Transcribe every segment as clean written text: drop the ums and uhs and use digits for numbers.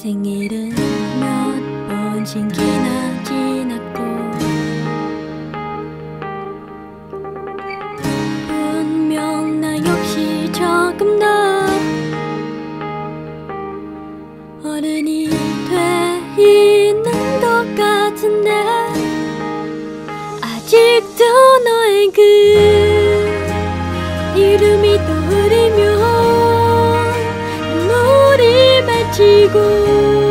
생일은 몇 번 지기나 지났고 분명 나 역시 조금 더 어른이 돼 있는 것 같은데 아직도 너의 그 이름이 떠오르면 눈물이 맺히고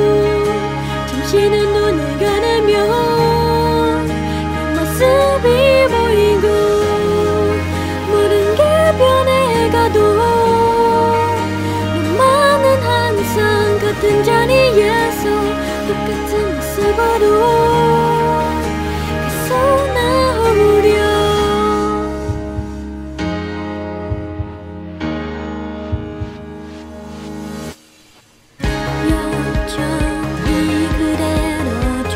잠시는 눈을 가르면 그 모습이 보이고 모든 게 변해가도 너만은 항상 같은 자리에서 똑같은 모습으로 계속 나오려 여전히 그대로죠.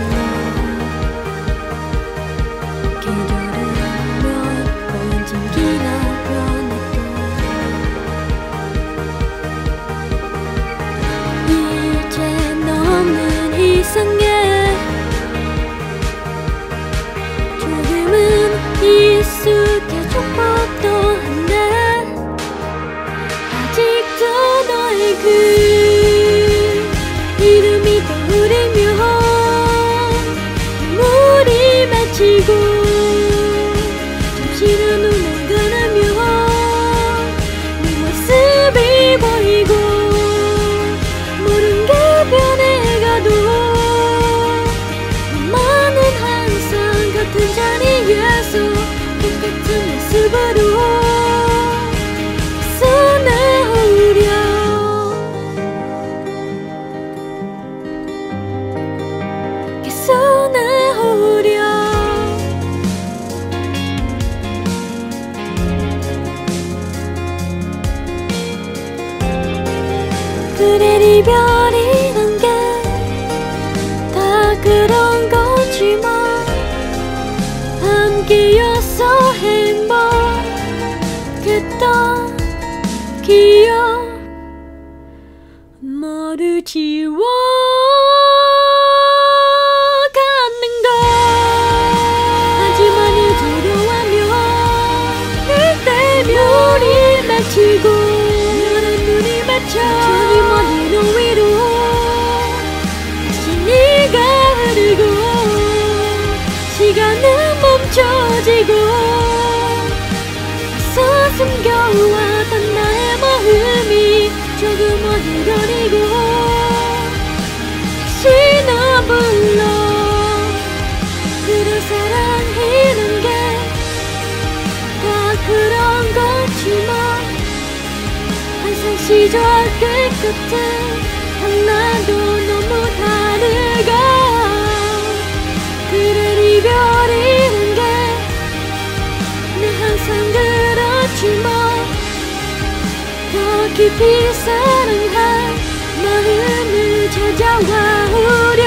계절은 몇 번 지기나 변했고 이제 너는 이상해 조금은 익숙해져 법도 한데 아직도 너의 그 이름이 떠오르면 눈물이 맺히고 잠시는 눈을 감으면 네 모습이 보이고 모든 게 변해가도 너만은 항상 같은 자리에서 똑같은 모습으로 계속 나오려 계속 나오려 그래 이별이란 게 다 그런 거지만 함께여서 행복했던 기억 모두 지워 맺히고 너는 눈이 맺혀 저기 먼 위로 위로 다시 네가 흐르고 시간은 멈춰지고 애써 숨겨왔던 나의 마음이 조금 어디로리고 다시 너 불러 그래 사랑이란 게 다 그런 거지만 항상 시절 끝끝은 하나도 너무 다르가 그래 이별이란 게 내 항상 그렇지만 더 깊이 사랑할 마음을 찾아와 우려